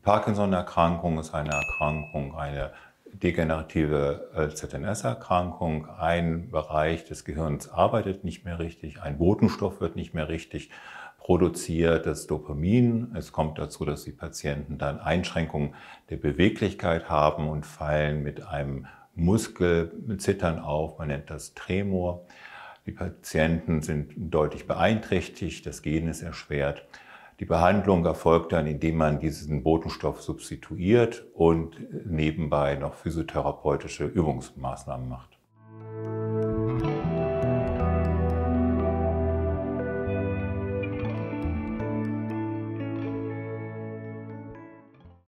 Parkinson-Erkrankung ist eine Erkrankung, eine degenerative ZNS-Erkrankung. Ein Bereich des Gehirns arbeitet nicht mehr richtig, ein Botenstoff wird nicht mehr richtig produziert, das Dopamin. Es kommt dazu, dass die Patienten dann Einschränkungen der Beweglichkeit haben und fallen mit einem Muskelzittern auf. Man nennt das Tremor. Die Patienten sind deutlich beeinträchtigt, das Gehen ist erschwert. Die Behandlung erfolgt dann, indem man diesen Botenstoff substituiert und nebenbei noch physiotherapeutische Übungsmaßnahmen macht.